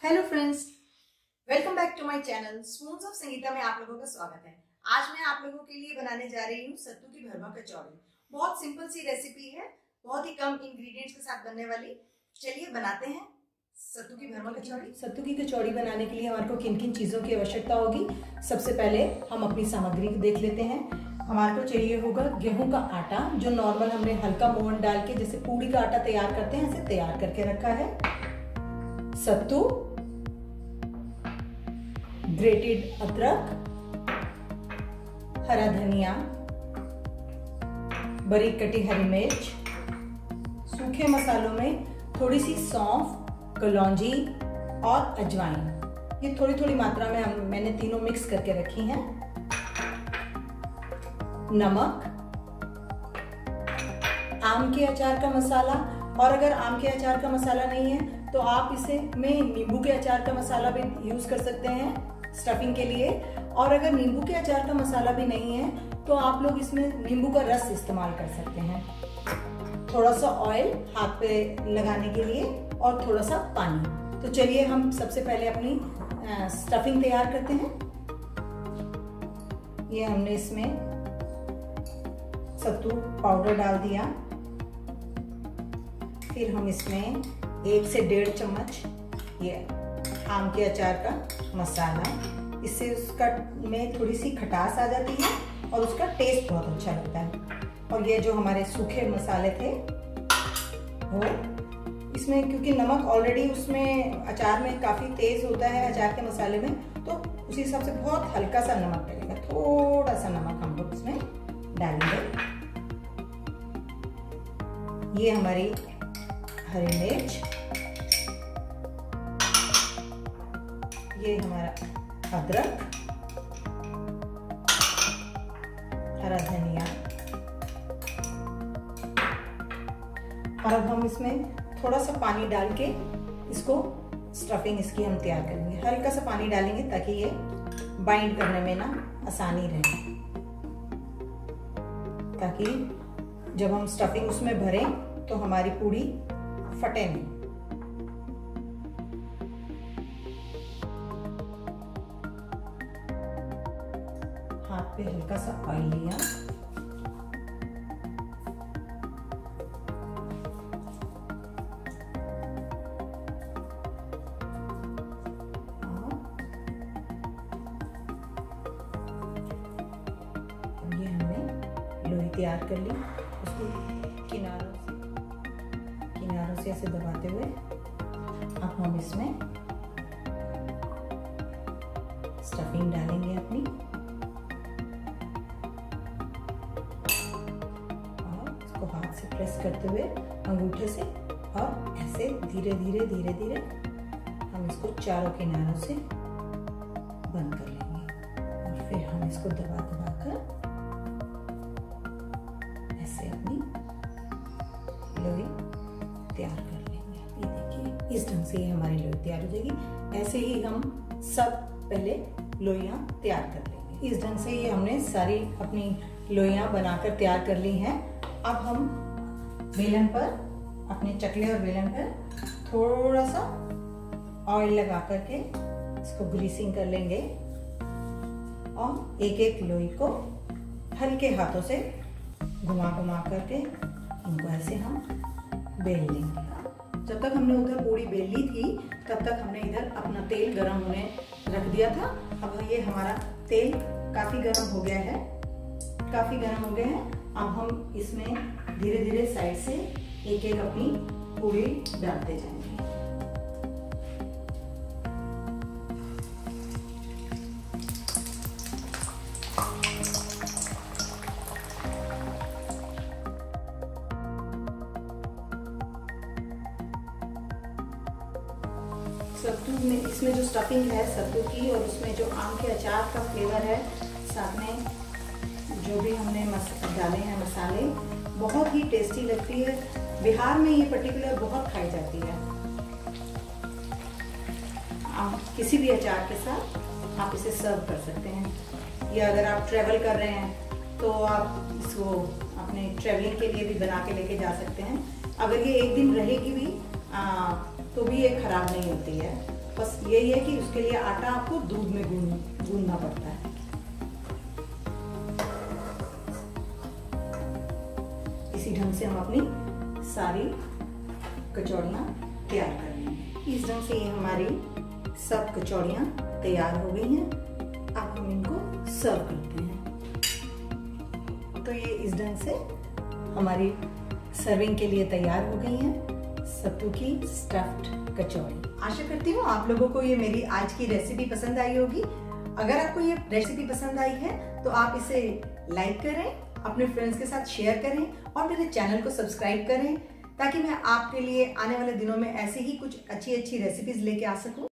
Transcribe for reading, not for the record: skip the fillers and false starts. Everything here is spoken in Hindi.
Hello friends, welcome back to my channel spoons of Sangeeta में आप लोगों का स्वागत है। आज मैं आप लोगों के लिए बनाने जा रही हूँ सत्तू की भरमा कचौड़ी। बहुत सिंपल सी रेसिपी है, बहुत ही कम इंग्रेडिएंट्स के साथ बनने वाली। चलिए बनाते हैं सत्तू की भरमा कचौड़ी। सत्तू की कचौड़ी बनाने के लिए हमारे को किन किन चीज़ों की आवश्यकता होगी, सबसे पहले हम अपनी सामग्री को देख लेते हैं। हमारे को चाहिए होगा गेहूं का आटा, जो नॉर्मल हमने हल्का मोहन डाल के जैसे पूड़ी का आटा तैयार करते हैं ऐसे तैयार करके रखा है। सत्तू, ग्रेटेड अदरक, हरा धनिया, बारीक कटी हरी मिर्च, सूखे मसालों में थोड़ी सी सौंफ, कलौंजी और अजवाइन। ये थोड़ी थोड़ी मात्रा में मैंने तीनों मिक्स करके रखी हैं। नमक, आम के अचार का मसाला, और अगर आम के अचार का मसाला नहीं है तो आप इसे में नींबू के अचार का मसाला भी यूज कर सकते हैं स्टफिंग के लिए। और अगर नींबू के अचार का मसाला भी नहीं है तो आप लोग इसमें नींबू का रस इस्तेमाल कर सकते हैं। थोड़ा सा ऑयल हाथ पे लगाने के लिए और थोड़ा सा पानी। तो चलिए हम सबसे पहले अपनी स्टफिंग तैयार करते हैं। ये हमने इसमें सत्तू पाउडर डाल दिया। फिर हम इसमें 1 से 1.5 चम्मच ये आम के अचार का मसाला, इससे उसका में थोड़ी सी खटास आ जाती है और उसका टेस्ट बहुत अच्छा लगता है। और ये जो हमारे सूखे मसाले थे वो इसमें, क्योंकि नमक ऑलरेडी उसमें अचार में काफ़ी तेज होता है अचार के मसाले में, तो उसी हिसाब से बहुत हल्का सा नमक डलेगा। थोड़ा सा नमक हम लोग इसमें डालेंगे। ये हमारी हरी मिर्च, ये हमारा अदरक, हरा धनिया, और अब हम इसमें थोड़ा सा पानी डाल के इसको स्टफिंग इसकी हम तैयार करेंगे। हल्का सा पानी डालेंगे ताकि ये बाइंड करने में ना आसानी रहे, ताकि जब हम स्टफिंग उसमें भरें तो हमारी पूड़ी फटे नहीं। हाथ पे हल्का सा ऑयल लिया, ये हमने लोई तैयार कर ली। उसको किनारों से ऐसे दबाते हुए अब हम इसमें स्टफिंग डालेंगे अपनी, और इसको हाथ से प्रेस करते हुए अंगूठे से, और ऐसे धीरे धीरे धीरे धीरे हम इसको चारों किनारों से बंद कर लेंगे। और फिर हम इसको दबा कर ऐसे अपनी लोई तैयार कर लेंगे। ये देखिए, इस ढंग से ये हमारी लोई तैयार हो जाएगी। ऐसे ही हम सब पहले लोइयां तैयार कर लेंगे। इस ढंग से ये हमने सारी अपनी लोइयां बनाकर तैयार कर ली हैं। अब हम बेलन पर, अपने चकले और बेलन पर थोड़ा सा ऑयल लगा करके इसको ग्रीसिंग कर लेंगे और एक एक लोई को हल्के हाथों से घुमा घुमा करके इनको ऐसे हम बेल लेंगे। जब तक हमने उधर पूरी बेल ली थी तब तक हमने इधर अपना तेल गरम होने रख दिया था। अब ये हमारा तेल काफ़ी गरम हो गया है, काफ़ी गरम हो गया है। अब हम इसमें धीरे धीरे साइड से एक एक अपनी पूरी डालते जाएंगे। सत्तू में, इसमें जो स्टफिंग है सत्तू की, और उसमें जो आम के अचार का फ्लेवर है, साथ में जो भी हमने डाले हैं मसाले, बहुत ही टेस्टी लगती है। बिहार में ये पर्टिकुलर बहुत खाई जाती है। आप किसी भी अचार के साथ आप इसे सर्व कर सकते हैं, या अगर आप ट्रैवल कर रहे हैं तो आप इसको अपने ट्रैवलिंग के लिए भी बना के लेके जा सकते हैं। अगर ये एक दिन रहेगी भी तो भी ये खराब नहीं होती है। बस यही है कि उसके लिए आटा आपको दूध में गूंदना पड़ता है। इसी ढंग से हम अपनी सारी कचौड़ियाँ तैयार कर लेंगे। इस ढंग से ये हमारी सब कचौड़ियाँ तैयार हो गई हैं। अब हम इनको सर्व करते हैं। तो ये इस ढंग से हमारी सर्विंग के लिए तैयार हो गई हैं सत्तू की स्टफ्ड कचौड़ी। आशा करती हूँ आप लोगों को ये मेरी आज की रेसिपी पसंद आई होगी। अगर आपको ये रेसिपी पसंद आई है तो आप इसे लाइक करें, अपने फ्रेंड्स के साथ शेयर करें और मेरे चैनल को सब्सक्राइब करें, ताकि मैं आपके लिए आने वाले दिनों में ऐसे ही कुछ अच्छी रेसिपीज लेके आ सकूं।